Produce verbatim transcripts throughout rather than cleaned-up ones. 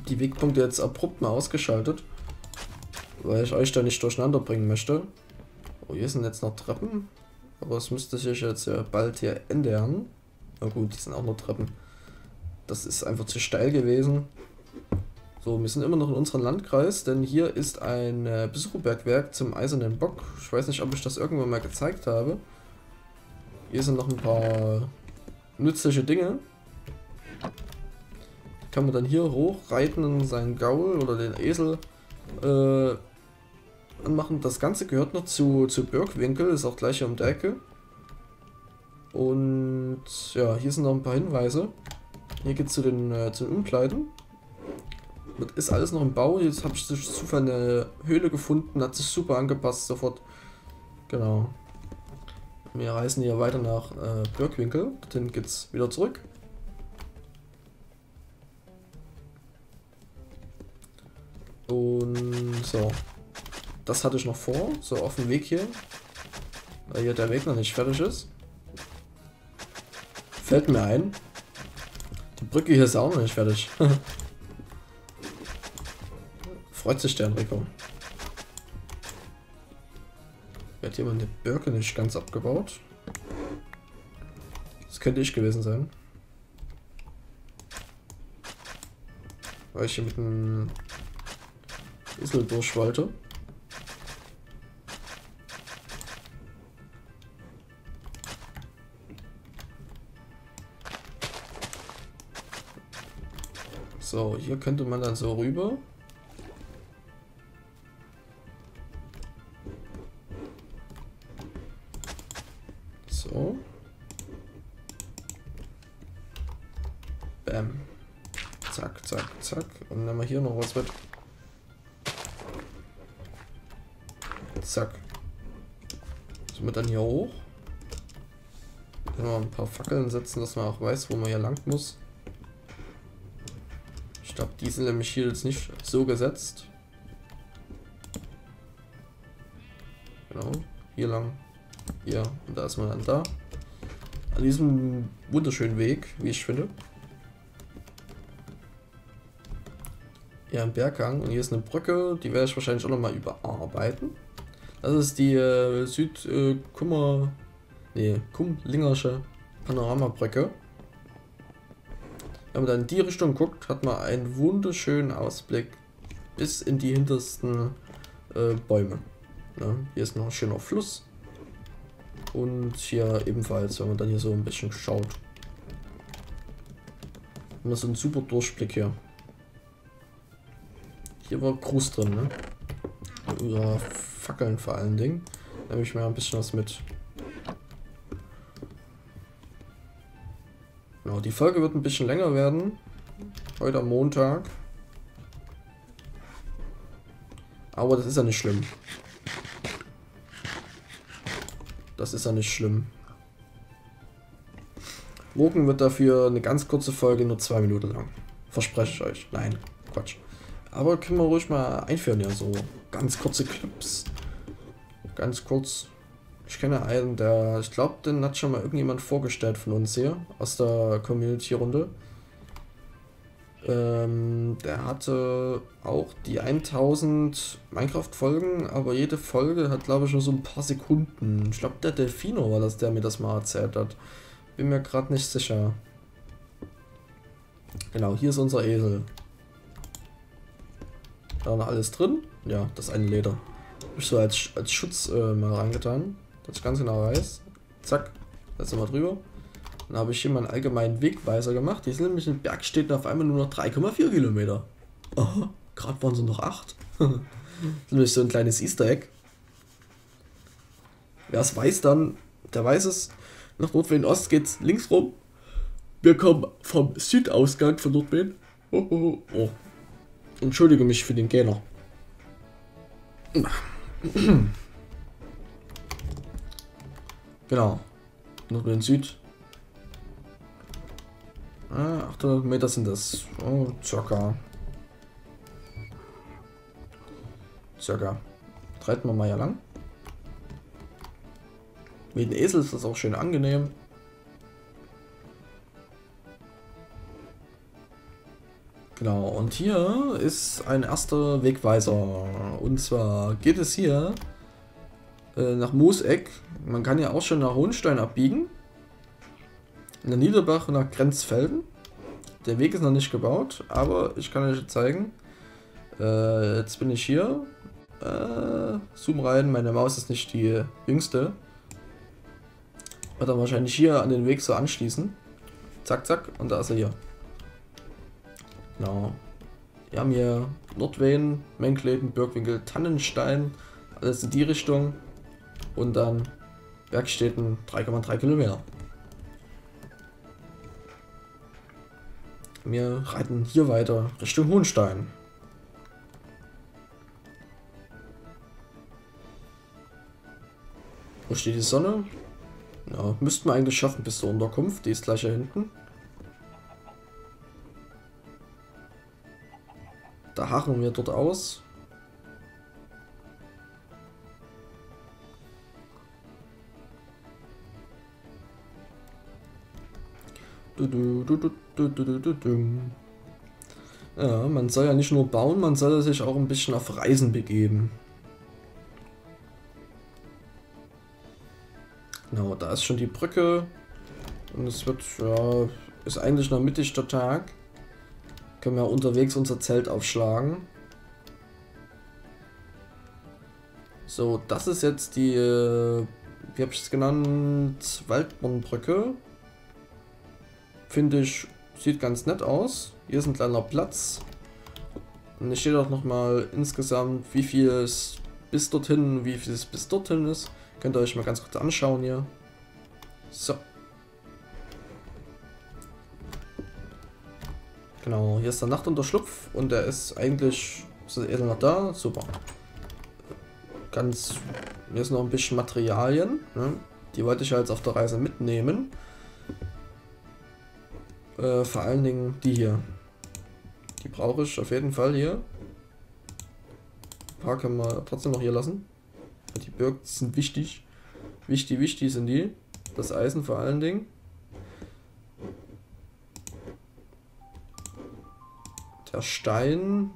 die Wegpunkte jetzt abrupt mal ausgeschaltet, weil ich euch da nicht durcheinander bringen möchte. Oh, hier sind jetzt noch Treppen, aber es müsste sich jetzt ja bald hier ändern. Na gut, die sind auch nur Treppen. Das ist einfach zu steil gewesen. So, wir sind immer noch in unserem Landkreis, denn hier ist ein äh, Besucherbergwerk zum Eisernen Bock. Ich weiß nicht, ob ich das irgendwann mal gezeigt habe. Hier sind noch ein paar nützliche Dinge. Kann man dann hier hochreiten und seinen Gaul oder den Esel äh, anmachen. Das Ganze gehört noch zu, zu Birkwinkel, ist auch gleich hier um die Ecke. Und ja, hier sind noch ein paar Hinweise. Hier geht es zu den, äh, zu den Umkleiden. Das ist alles noch im Bau. Jetzt habe ich durch Zufall eine Höhle gefunden, hat sich super angepasst sofort. Genau. Wir reisen hier weiter nach äh, Birkwinkel. Dorthin geht's wieder zurück. Und so. Das hatte ich noch vor, so auf dem Weg hier. Weil hier der Weg noch nicht fertig ist. Fällt mir ein. Die Brücke hier ist auch noch nicht fertig. Freut sich der Enrico. Wird hier mal eine Birke nicht ganz abgebaut. Das könnte ich gewesen sein. Weil ich hier mit einem Esel durch wollte. So, hier könnte man dann so rüber. So. Bam. Zack, zack, zack. Und dann nehmen wir hier noch was mit. Zack. Sind wir dann hier hoch. Können wir ein paar Fackeln setzen, dass man auch weiß, wo man hier lang muss. Ich glaube, die sind nämlich hier jetzt nicht so gesetzt. Genau. Hier lang. Hier. Und da ist man dann da. An diesem wunderschönen Weg, wie ich finde. Hier ein Berghang. Und hier ist eine Brücke. Die werde ich wahrscheinlich auch nochmal überarbeiten. Das ist die äh, Süd-Kummer. Äh, nee, Kumlingersche Panoramabrücke. Wenn man dann in die Richtung guckt, hat man einen wunderschönen Ausblick bis in die hintersten äh, Bäume. Ja, hier ist noch ein schöner Fluss. Und hier ebenfalls, wenn man dann hier so ein bisschen schaut. Haben wir so einen super Durchblick hier. Hier war Gruß drin, ne? Oder Fackeln vor allen Dingen. Da nehme ich mir ein bisschen was mit. Genau, die Folge wird ein bisschen länger werden. Heute am Montag. Aber das ist ja nicht schlimm. Das ist ja nicht schlimm. Morgen wird dafür eine ganz kurze Folge, nur zwei Minuten lang. Verspreche ich euch. Nein, Quatsch. Aber können wir ruhig mal einführen, ja, so ganz kurze Clips. Ganz kurz. Ich kenne einen, der, ich glaube, den hat schon mal irgendjemand vorgestellt von uns hier, aus der Community-Runde. Ähm, der hatte auch die tausend Minecraft-Folgen, aber jede Folge hat, glaube ich, nur so ein paar Sekunden. Ich glaube, der Delfino war das, der mir das mal erzählt hat. Bin mir gerade nicht sicher. Genau, hier ist unser Esel. Da noch alles drin. Ja, das eine Leder. Hab ich so als, als Schutz äh, mal reingetan, dass ich ganz genau weiß. Zack, jetzt sind wir drüber. Dann habe ich hier mal einen allgemeinen Wegweiser gemacht. Die sind nämlich in Berg steht auf einmal nur noch drei Komma vier Kilometer. Aha, gerade waren sie noch acht. Das ist nämlich so ein kleines Easter Egg. Wer es weiß, dann, der weiß es. Nach Nordwehen-Ost geht's links rum. Wir kommen vom Südausgang von Nordwehen. Oh, oh, oh. Entschuldige mich für den Gähner. Genau. Nordwehen Süd. Ah, achthundert Meter sind das. Oh, circa. Circa. Reiten wir mal hier lang. Mit dem Esel ist das auch schön angenehm. Genau, und hier ist ein erster Wegweiser. Und zwar geht es hier äh, nach Mooseck. Man kann ja auch schon nach Hohenstein abbiegen. In der Niederbach nach Grenzfelden. Der Weg ist noch nicht gebaut, aber ich kann euch zeigen. Äh, jetzt bin ich hier. Äh, zoom rein, meine Maus ist nicht die jüngste. Wird dann wahrscheinlich hier an den Weg so anschließen. Zack, zack, und da ist er hier. Genau. Wir haben hier Nordwehen, Menkleden, Birkwinkel, Tannenstein, alles in die Richtung. Und dann Bergstädten drei Komma drei Kilometer. Wir reiten hier weiter Richtung Hohenstein. Wo steht die Sonne? Ja, müssten wir eigentlich schaffen bis zur Unterkunft. Die ist gleich hier hinten. Da harren wir dort aus. Du, du, du, du, du, du, du, du. Ja, man soll ja nicht nur bauen, man soll sich auch ein bisschen auf Reisen begeben. Genau, da ist schon die Brücke. Und es wird, ja, ist eigentlich noch mittig der Tag. Können wir unterwegs unser Zelt aufschlagen. So, das ist jetzt die, äh, wie habe ich es genannt, Waldbornbrücke. Finde ich, sieht ganz nett aus. Hier ist ein kleiner Platz. Und es steht auch nochmal insgesamt, wie viel es bis dorthin, wie viel es bis dorthin ist. Könnt ihr euch mal ganz kurz anschauen hier. So. Genau, hier ist der Nachtunterschlupf und der ist eigentlich, ist er noch da? Super. Ganz, hier ist noch ein bisschen Materialien, ne? Die wollte ich halt auf der Reise mitnehmen. Äh, vor allen Dingen die hier. Die brauche ich auf jeden Fall hier. Ein paar können wir trotzdem noch hier lassen. Die Birken sind wichtig. Wichtig, wichtig sind die. Das Eisen vor allen Dingen. Der Stein.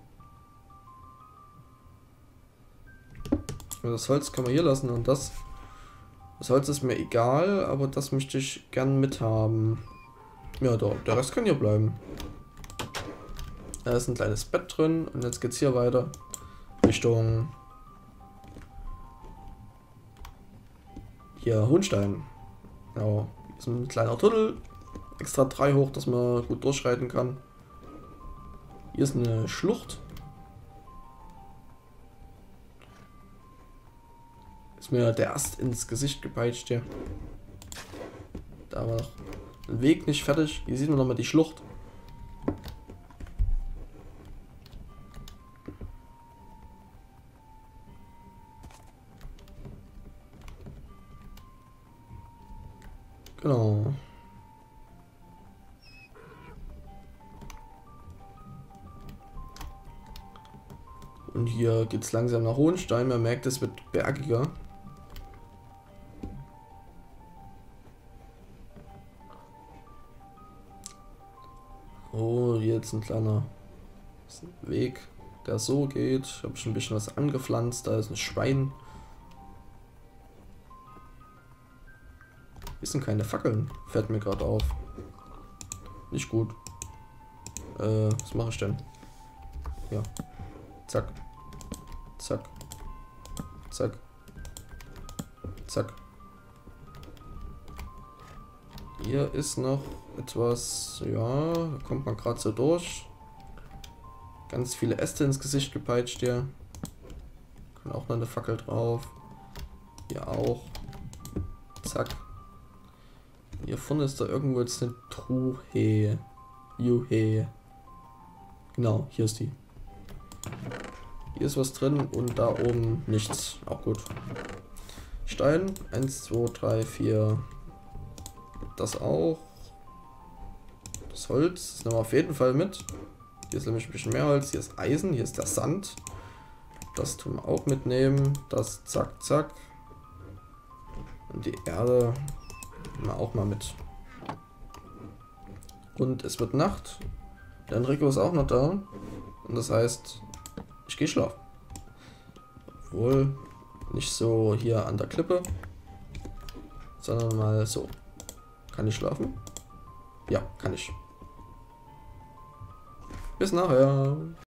Das Holz kann man hier lassen und das. Das Holz ist mir egal, aber das möchte ich gern mithaben. Ja, doch, der Rest kann hier bleiben. Da ist ein kleines Bett drin und jetzt geht's hier weiter Richtung hier Hohenstein. Genau, hier ist ein kleiner Tunnel, extra drei hoch, dass man gut durchreiten kann. Hier ist eine Schlucht. Ist mir der erst ins Gesicht gepeitscht hier. Da war noch ein Weg nicht fertig. Hier sieht man nochmal die Schlucht. Genau. Und hier geht es langsam nach Hohenstein. Man merkt, es wird bergiger. Oh, hier jetzt ein kleiner Weg, der so geht. Ich habe schon ein bisschen was angepflanzt. Da ist ein Schwein. Hier sind keine Fackeln. Fällt mir gerade auf. Nicht gut. Äh, was mache ich denn? Ja. Zack. Zack. Zack. Zack. Hier ist noch etwas, ja, da kommt man gerade so durch. Ganz viele Äste ins Gesicht gepeitscht hier. Kann auch noch eine Fackel drauf. Hier auch. Zack. Hier vorne ist da irgendwo jetzt eine Truhe. Juhe. Genau, hier ist die. Hier ist was drin und da oben nichts. Auch gut. Stein. eins, zwei, drei, vier. Das auch. Das Holz. Das nehmen wir auf jeden Fall mit. Hier ist nämlich ein bisschen mehr Holz. Hier ist Eisen. Hier ist der Sand. Das tun wir auch mitnehmen. Das zack, zack. Und die Erde nehmen wir auch mal mit. Und es wird Nacht. Der Enrico ist auch noch da. Und das heißt, ich gehe schlafen. Obwohl, nicht so hier an der Klippe, sondern mal so. Kann ich schlafen? Ja, kann ich. Bis nachher.